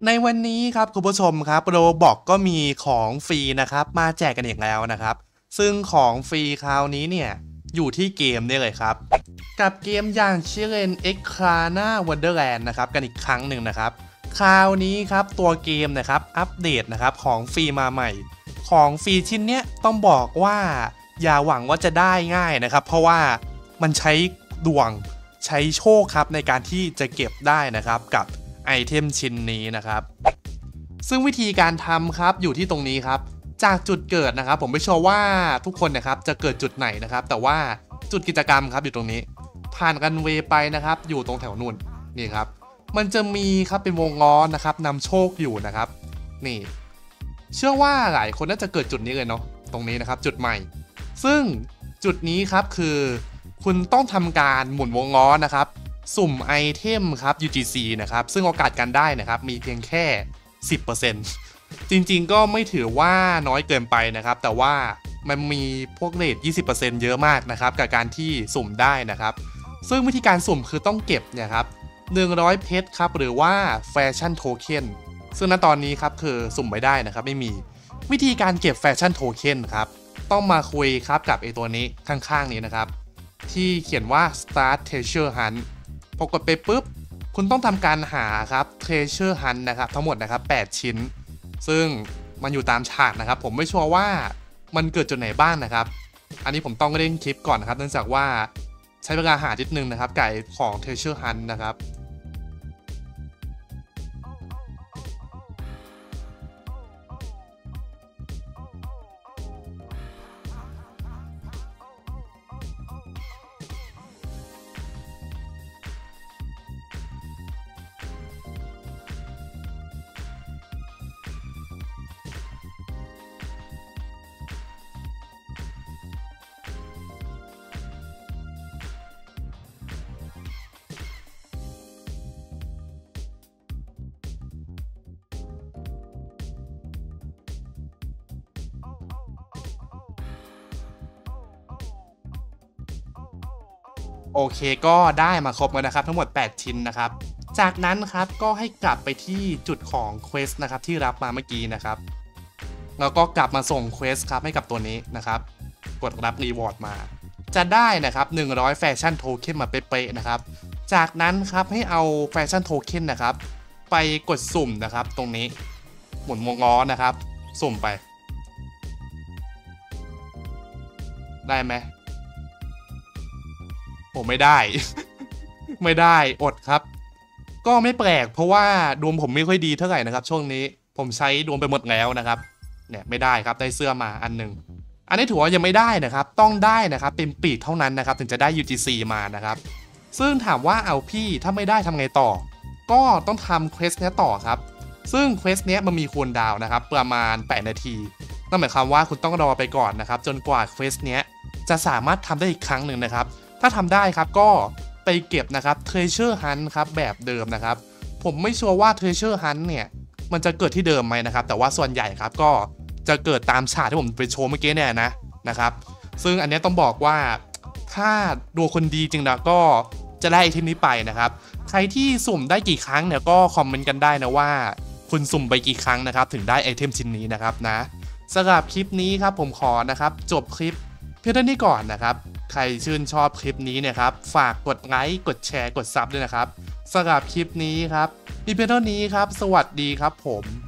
ในวันนี้ครับคุณผู้ชมครับโรบอกก็มีของฟรีนะครับมาแจกกันอีกแล้วนะครับซึ่งของฟรีคราวนี้เนี่ยอยู่ที่เกมนี่เลยครับกับเกมอย่างชิเรนเอ็กคาน่าวันเดอร์แลนด์นะครับกันอีกครั้งหนึ่งนะครับคราวนี้ครับตัวเกมนะครับอัปเดตนะครับของฟรีมาใหม่ของฟรีชิ้นเนี้ยต้องบอกว่าอย่าหวังว่าจะได้ง่ายนะครับเพราะว่ามันใช้ดวงใช้โชคครับในการที่จะเก็บได้นะครับกับไอเทมชิ้นนี้นะครับซึ่งวิธีการทำครับอยู่ที่ตรงนี้ครับจากจุดเกิดนะครับผมไม่ชัวร์ว่าทุกคนนะครับจะเกิดจุดไหนนะครับแต่ว่าจุดกิจกรรมครับอยู่ตรงนี้ผ่านกันเวไปนะครับอยู่ตรงแถวนู่นนี่ครับมันจะมีครับเป็นวงล้อนะครับนำโชคอยู่นะครับนี่เชื่อว่าหลายคนน่าจะเกิดจุดนี้เลยเนาะตรงนี้นะครับจุดใหม่ซึ่งจุดนี้ครับคือคุณต้องทำการหมุนวงล้อนะครับสุ่มไอเทมครับ UGC นะครับซึ่งโอกาสการได้นะครับมีเพียงแค่ 10% จริงๆก็ไม่ถือว่าน้อยเกินไปนะครับแต่ว่ามันมีพวกเรท 20% เยอะมากนะครับกับการที่สุ่มได้นะครับซึ่งวิธีการสุ่มคือต้องเก็บเนี่ยครับ100เพชรครับหรือว่าแฟชั่นโทเค็นซึ่งณตอนนี้ครับคือสุ่มไม่ได้นะครับไม่มีวิธีการเก็บแฟชั่นโทเค็นครับต้องมาคุยครับกับไอตัวนี้ข้างๆนี้นะครับที่เขียนว่า start treasure hunt พอกดไปปุ๊บคุณต้องทำการหาครับ treasure hunt นะครับทั้งหมดนะครับ8ชิ้นซึ่งมันอยู่ตามฉากนะครับผมไม่ชัวร์ว่ามันเกิดจุดไหนบ้างนะครับอันนี้ผมต้องเล่นคลิปก่อนนะครับเนื่องจากว่าใช้เวลาหานิดนึงนะครับไก่ของ treasure hunt นะครับโอเคก็ได้มาครบแล้วนะครับทั้งหมด8ชิ้นนะครับจากนั้นครับก็ให้กลับไปที่จุดของเควสนะครับที่รับมาเมื่อกี้นะครับแล้วก็กลับมาส่งเควสครับให้กับตัวนี้นะครับกดรับรีวอร์ดมาจะได้นะครับ100แฟชั่นโทเค็นมาเป๊ะๆนะครับจากนั้นครับให้เอาแฟชั่นโทเค็นนะครับไปกดสุ่มนะครับตรงนี้หมุนวงล้อนะครับสุ่มไปได้ไหมผมไม่ได้ ไม่ได้อดครับก็ไม่แปลกเพราะว่าดวงผมไม่ค่อยดีเท่าไหร่นะครับช่วงนี้ผมใช้ดวงไปหมดแล้วนะครับเนี่ยไม่ได้ครับได้เสื้อมาอันหนึ่งอันนี้ถือว่ายังไม่ได้นะครับต้องได้นะครับเต็มปีกเท่านั้นนะครับถึงจะได้ UGC มานะครับซึ่งถามว่าเอาพี่ถ้าไม่ได้ทำไงต่อก็ต้องทำเควสนี้ต่อครับซึ่งเควสนี้มันมีคูลดาวน์นะครับประมาณ8นาทีนั่นหมายความว่าคุณต้องรอไปก่อนนะครับจนกว่าเควสนี้จะสามารถทำได้อีกครั้งหนึ่งนะครับถ้าทำได้ครับก็ไปเก็บนะครับ Treasure Hunt ครับแบบเดิมนะครับผมไม่ชัวร์ว่า Treasure Hunt เนี่ยมันจะเกิดที่เดิมไหมนะครับแต่ว่าส่วนใหญ่ครับก็จะเกิดตามฉากที่ผมไปโชว์เมื่อกี้เนี่ยนะครับซึ่งอันนี้ต้องบอกว่าถ้าดวงคนดีจริงนะก็จะได้ไอเทมนี้ไปนะครับใครที่สุ่มได้กี่ครั้งเนี่ยก็คอมเมนต์กันได้นะว่าคุณสุ่มไปกี่ครั้งนะครับถึงได้ไอเทมชิ้นนี้นะครับนะสำหรับคลิปนี้ครับผมขอนะครับจบคลิปเพียงเท่านี้ก่อนนะครับใครชื่นชอบคลิปนี้เนี่ยครับฝากกดไลค์กดแชร์กดซับด้วยนะครับสำหรับคลิปนี้ครับมีเพียงเท่านี้ครับสวัสดีครับผม